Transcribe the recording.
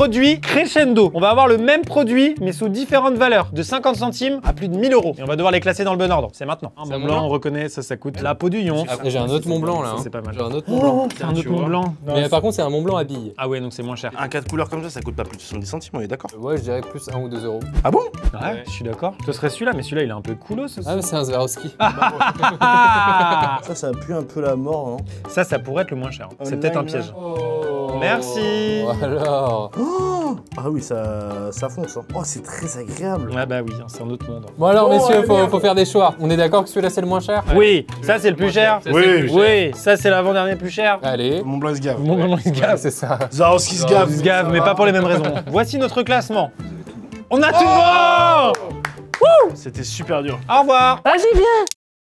produit crescendo. On va avoir le même produit, mais sous différentes valeurs, de 50 centimes à plus de 1000 €. Et on va devoir les classer dans le bon ordre. C'est maintenant. Un Mont Blanc, on reconnaît, ça coûte la peau du lion. Après, j'ai un autre Mont Blanc là. C'est pas mal. J'ai un autre Mont Blanc. C'est un autre Mont Blanc. Mais par contre, c'est un Mont Blanc à billes. Ah ouais, donc c'est moins cher. Un 4 couleurs comme ça coûte pas plus de 70 centimes, on est d'accord? Ouais, je dirais plus 1 ou 2 €. Ah bon? Ouais, je suis d'accord. Ce serait celui-là, mais celui-là, il est un peu coolos. Ah, mais c'est un Swarovski. Ça pue un peu la mort, non? Ça pourrait être le moins cher. C'est peut-être un piège. Oh. Merci. Alors. Ah oui, ça fonce. Hein. Oh, c'est très agréable. Ah bah oui, c'est un autre monde. Bon alors, messieurs, ouais, faut faire des choix. On est d'accord que celui-là, c'est le moins cher? Oui, ça c'est le plus cher. Oui, ça c'est l'avant-dernier plus cher. Allez. Mont Blanc se gave. Mon nom il se gave. C'est ça. Swarovski se gave. Il se gave, mais pas pour les mêmes raisons. Voici notre classement. On a tout bon. C'était super dur. Au revoir. Vas-y, viens.